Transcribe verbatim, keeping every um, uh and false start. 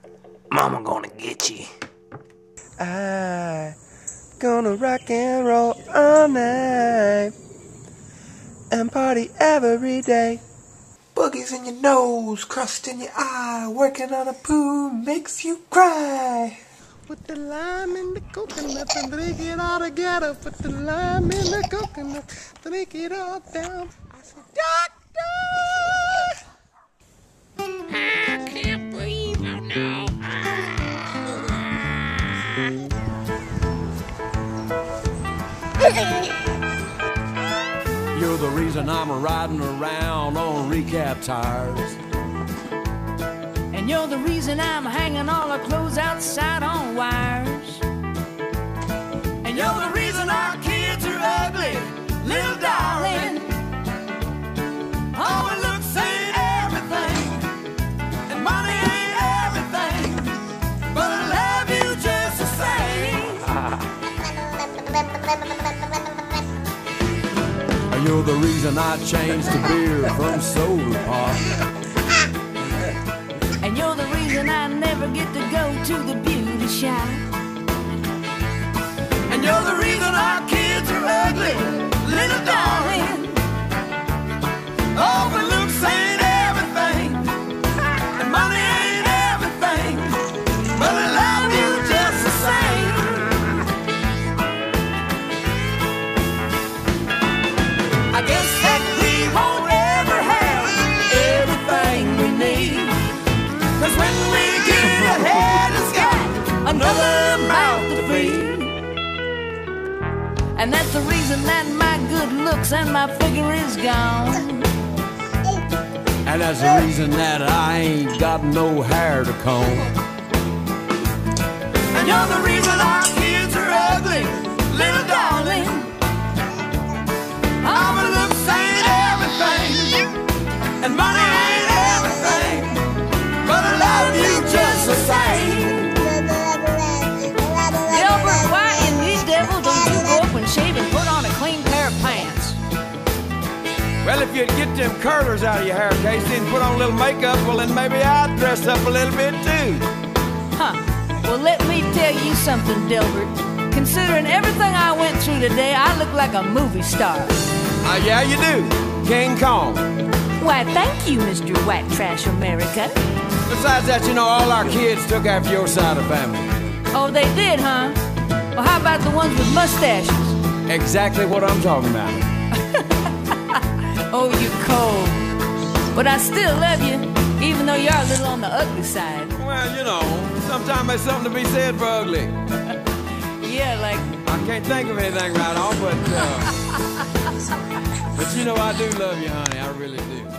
Mama gonna get you. I gonna rock and roll all night and party every day. Boogies in your nose, crust in your eye, working on a poo makes you cry. Put the lime in the coconut and drink it all together. Put the lime in the coconut, drink it all down. I said, doctor! I can't breathe, oh no. You're the reason I'm riding around on recap tires. And you're the reason I'm hanging all our clothes outside on wires. And you're the reason our kids are ugly, little darling. Oh, and looks ain't everything, and money ain't everything, but I love you just the same. You're the reason I changed the beer from soda pop. And you're the reason I never get to go to the beauty shop. And you're the reason our kids are ugly, little darling. Oh, but looks ain't everything, and money ain't everything, but I love you just the same. I guess that we won't ever have everything we need, 'cause when we get ahead, it's got another mouth to feed. And that's the reason that my good looks and my figure is gone. And that's the reason that I ain't got no hair to comb. And you're the reason our kids are ugly, little darling. Oh, but looks ain't everything, and money ain't everything, but I love you just the same. Gilbert, why in the devil don't you go up and shave and put on a clean pair of pants? Well, if you'd get them curlers out of your hair, Casey, and put on a little makeup, well, then maybe I'd dress up a little bit, too. Huh. Well, let me tell you something, Dilbert. Considering everything I went through today, I look like a movie star. Uh, yeah, you do. King Kong. Why, thank you, Mister White Trash America. Besides that, you know, all our kids took after your side of the family. Oh, they did, huh? Well, how about the ones with mustaches? Exactly what I'm talking about. Oh, you're cold. But I still love you, even though you're a little on the ugly side. Well, you know, sometimes there's something to be said for ugly. Yeah, like... I can't think of anything right off, but... Uh, but you know I do love you, honey. I really do.